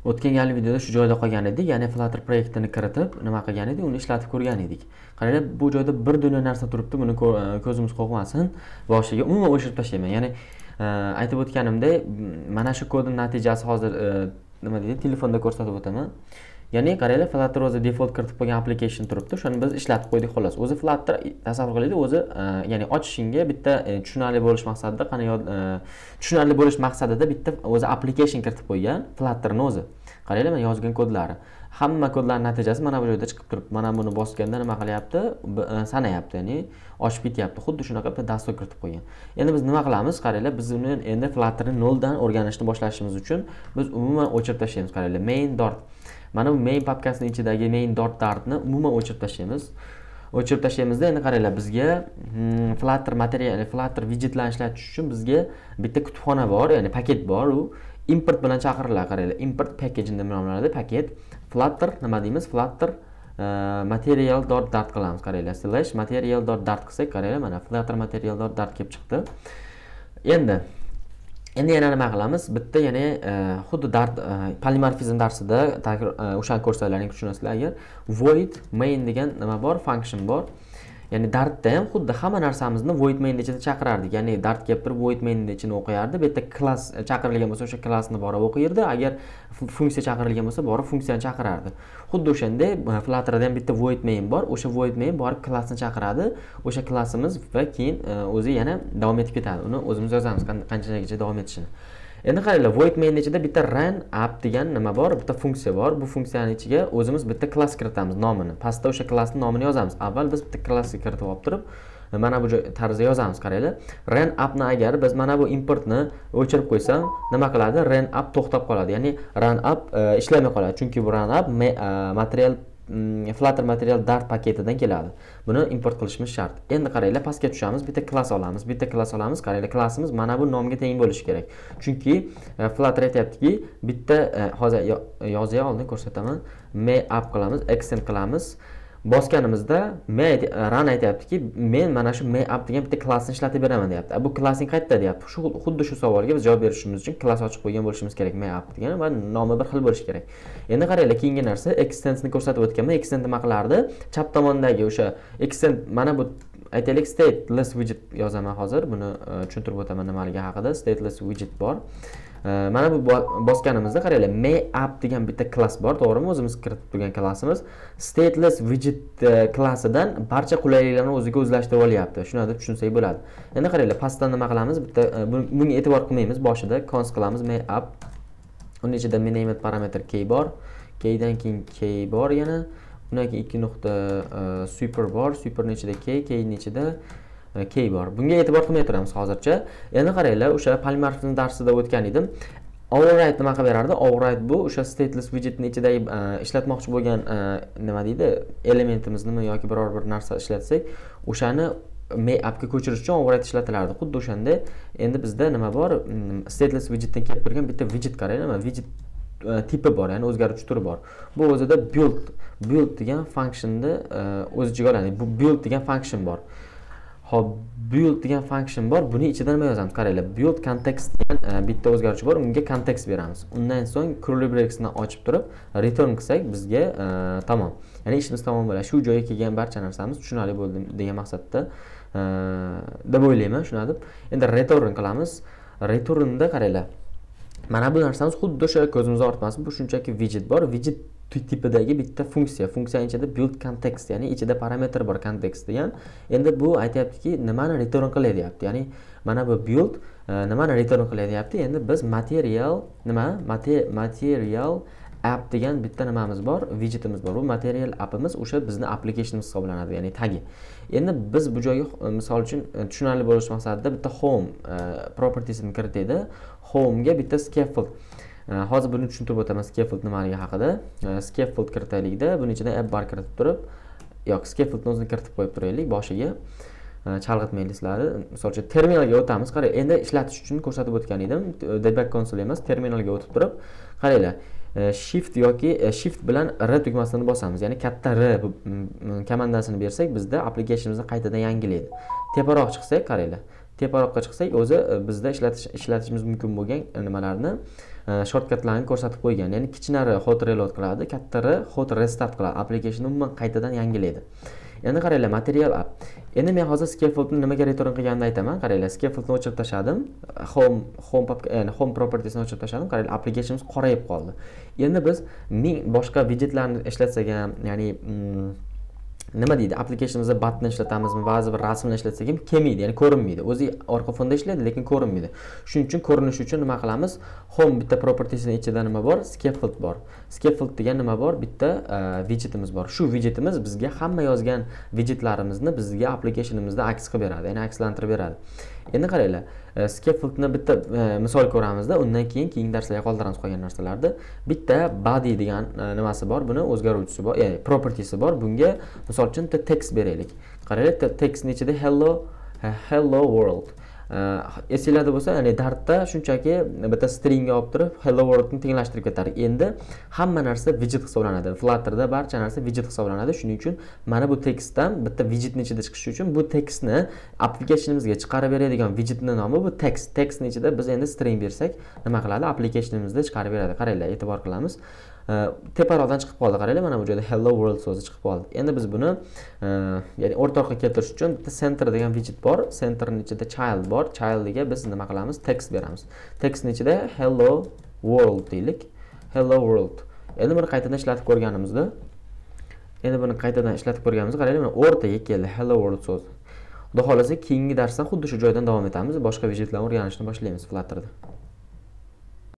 O'tgan galgi videoda shu joyda qolgan edik, ya'ni Flutter proyektini kiritib, nima qilgan edik, uni ishlatib ko'rgan edik. Qaranglar, bu joyda bir dunyo narsa turibdi, buni ko'zimiz qo'rqmasin. Boshiga umuman o'chirib tashlayman. Ya'ni aytib o'tganimdek, mana shu kodning natijasi hozir nima deydi, telefonda ko'rsatib o'taman. Ya'ni qaranglar, Flutter o'zi default kiritib qo'ygan application turibdi, shuni biz ishlatib qo'ydik xolos. O'zi Flutter tasavvur qilaylik, o'zi ya'ni ochishingga bitta tushunarli bo'lish maqsadida, tushunarli bo'lish maqsadida bitta o'zi application kiritib qo'ygan Flutterning o'zi. Qaranglar, men yozgan kodlari. Hamma kodlarning natijasi mana bu joyda chiqib turibdi. Mana buni bosganda nima qilyapti? Sanayapti, ya'ni ochib ketyapti. Xuddi shunaqa bitta dastur kiritib qo'ygan. Endi biz nima qilamiz? Qaranglar, biz uni endi Flutterni noldan o'rganishni boshlashimiz uchun biz umuman o'chirib tashlaymiz. Qaranglar, main.dart. Mana bu main papkasining ichidagi main.dartni umuman o'chirib tashlaymiz. O'chirib tashlaymizda endi qaranglar, bizga Flutter material, Flutter widgetlarni ishlatish uchun bizga bitta kutubxona bor, ya'ni paket bor. U import bilan chaqiriladi. Qaranglar, import package deb nomlanadi paket. Flutter nima deymiz? Flutter material.dart qilamiz. Qaranglar, /material.dart qilsak, qaranglar, mana Flutter material.dart kelib chiqdi. Endi yana nima qilamiz? Bitta ya'ni xuddi Dart polimorfizm darsida o'shani ko'rsalaring tushunasizlar agar void main degan nima bor, function bor. Ya'ni Dartda ham xuddi hamma narsamizni void main ichida chaqirardik. Ya'ni Dart kelib turib void main ichini o'qiyardi. Bu yerda class chaqirilgan bo'lsa, o'sha classni borib o'qiyirdi. Agar funksiya chaqirilgan bo'lsa, borib funksiyani chaqirardi. Xuddi o'shanda Flutterda ham bitta void main bor. O'sha void main borib klassni chaqiradi. O'sha klassimiz va keyin o'zi yana davom etib ketadi. Uni o'zimiz yozamiz qanchagacha davom etishini. Endi qaranglar, void main ichida bitta run app degan nima bor, bitta funksiya bor. Bu funksiyaning ichiga o'zimiz bitta klass kiritamiz, nomini. Pastda o'sha klassning nomini yozamiz. Avval biz bitta klassni kiritib olib turib, mana bu tarzda yozamiz. Qaranglar, run appni agar biz mana bu importni o'chirib qo'ysam, nima qiladi? Run app to'xtab qoladi. Ya'ni run app ishlamay qoladi. Chunki bu run app material Flutter material Dart paketidan keladi. Buni import qilishimiz shart. Endi qaranglar, pastga tushamiz, bitta klass olamiz. Qaranglar, klassimiz mana bu nomga teng bo'lishi kerak. Chunki Flutter aytayaptiki, bitta hozir yozay oldin ko'rsataman. Me app qilamiz, extend qilamiz. Bosganimizda run aytayaptiki, men mana shu me app degan bitta klassni ishlatib beraman deyapti. Bu klassing qayerda deyapti. Xuddi shu savolga biz javob berishimiz uchun klass ochib qo'ygan bo'lishimiz kerak, me app degan va nomi bir xil bo'lishi kerak. Endi qaranglar, keyingi narsa extendni ko'rsatib o'tganman. Extend nima qilardi? Chap tomondagi o'sha extend mana bu aytaylik stateless widget yozaman hozir. Buni tushuntirib o'taman nimaligi haqida. Stateless widget bor. Mana bu bosganimizda qaranglar, me app degan bitta klass bor, to'g'rimi? O'zimiz kiritib turgan klassimiz stateless widget klassidan barcha qulayliklarni o'ziga o'zlashtirib olyapti. Shuni deb tushunsak bo'ladi. Endi qaranglar, pastdan nima qilamiz? Bitta bunga e'tibor qilmaymiz. Boshida const qilamiz me app. Uning ichida name parametr key bor. Keydan keyin key bor yana. Undan keyin 2 nuqta super bor. Superning ichida keyning ichida key bor. Bunga e'tibor qilmay turamiz hozircha. Endi qaranglar, o'sha polimorfizm darsida o'tgan edim. Override nima qilib berardi? Override bu o'sha stateless widgetning ichidagi ishlatmoqchi bo'lgan nima deydi, elementimizmi yoki biror bir narsa ishlatsak, o'shani me appga ko'chirish uchun override ishlatilardi. Xuddi o'shanda endi bizda nima bor? Stateless widgetdan kelib turgan bitta widget qaranglar, widget tipi bor, ya'ni o'zgaruvchi turi bor. Bu o'zida build degan functionni o'z ichiga oladi. Bu build degan function bor. Hop, build degan function bor. Buni ichida nima yozamiz? Qaranglar, build context degan bitta o'zgaruvchi bor. Unga context beramiz. Undan so'ng curly brackesni ochib turib return qilsak, bizga tamom. Ya'ni ishimiz tamom bo'ladi. Shu joyga kelgan barcha narsamiz tushunarli bo'ldi degan maqsadda deb o'ylayman, shuna deb. Endi return qilamiz. Returnda qaranglar. Mana bu narsamiz xuddi o'sha ko'zimiz ortmasin. Bu shunchaki widget bor. Widget tipidagi bitta funksiya. Funksiyaning ichida build context, ya'ni ichida parametr bor, context degan. Endi bu aytayaptiki, nimani return qilay deyapti. Ya'ni mana bu build nimani return qilay deyapti. Endi biz material app degan bitta nimamiz bor, widgetimiz bor. Bu material appimiz o'sha bizning applicationimiz hisoblanadi, ya'ni tagi. Endi biz bu joyga misol uchun tushunarli bo'lish maqsadida bitta home propertiesini kiritaydi. Home ga bitta scaffold. Hozir buni tushuntirib o'taman, scaffold nimaligi haqida. Scaffold kiritaylikda, buning ichida app bar kiritib turib, yo'q, scaffoldni o'zini kiritib qo'yib turaylik boshiga. Chalg'itmayliklar. Misol uchun terminalga o'tamiz. Qarang, endi ishlatish uchun ko'rsatib o'tgan edim. Debug console emas, terminalga o'tib turib, qaranglar. Shift yoki shift bilan R tugmasini bosamiz. Ya'ni katta R komandasini bersak, bizda applicationimizni qaytadan yangilaydi. Teparoq chiqsak, qaranglar. Teparoqqa chiqsak, o'zi bizda ishlatishimiz mumkin bo'lgan nimalarni shortcutlarni ko'rsatib qo'ygan. Ya'ni kichkinari hot reload qiladi, kattari hot restart qiladi. Applikasiyonni umuman qaytadan yangilaydi. Endi qaranglar, material app. Endi men hozir scaffoldni nimaga return qilganini aytaman. Qaranglar, scaffoldni o'chirib tashladim. Home propertiesni o'chirib tashladim. Qaranglar, applicationimiz qorayib qoldi. Endi biz ming boshqa widgetlarni ishlatsak ham, ya'ni nima deydi, applicationimizda button ishlatamizmi, ba'zi bir rasmni ishlatsak ham kelmaydi, ya'ni ko'rinmaydi. O'zi orqa fonda ishlaydi, lekin ko'rinmaydi. Shuning uchun ko'rinish uchun nima qilamiz? Home bitta propertiesning ichida nima bor? Scaffold bor. Scaffold degan nima bor? Bitta widgetimiz bor. Shu widgetimiz bizga hamma yozgan widgetlarimizni bizga applicationimizda aks qilib beradi, ya'ni akslantirib beradi. Endi qaranglar, scaffoldni bitta misol ko'ramizda, undan keyingi darslarga qoldiramiz qolgan narsalarni. Bitta body degan nimasi bor, buni o'zgaruvchisi bor, ya'ni propertiesi bor. Bunga misol uchun text beraylik. Qaranglar, textning ichida hello world. Esinglarda bo'lsa, ya'ni Dartda shunchaki bitta string olib turib hello worldni tenglashtirib ketar. Endi hamma narsa widget hisoblanadi. Flutterda barcha narsa widget hisoblanadi. Shuning uchun mana bu tekstdan bitta widgetning ichida chiqishi uchun bu tekstni applicationimizga chiqarib beradigan widgetning nomi bu text. Textning ichida biz endi string bersak, nima qiladi? Applicationimizda chiqarib beradi. Qaranglar, e'tibor qilamiz. Teparoqdan chiqib qoldi, qaranglar, mana bu joyda hello world so'zi chiqib qoldi. Endi biz buni ya'ni o'rtoqqa keltirish uchun bitta center degan widget bor. Centerning ichida child bor. Childga biz nima qilamiz? Text beramiz. Textning ichida hello world deylik. Hello world. Endi buni qaytadan ishlatib ko'rganimizda, qaranglar, mana o'rtaga keldi hello world so'zi. Xudo xolasa keyingi darsda xuddi shu joydan davom etamiz. Boshqa widgetlarni o'rganishni boshlaymiz Flutterda.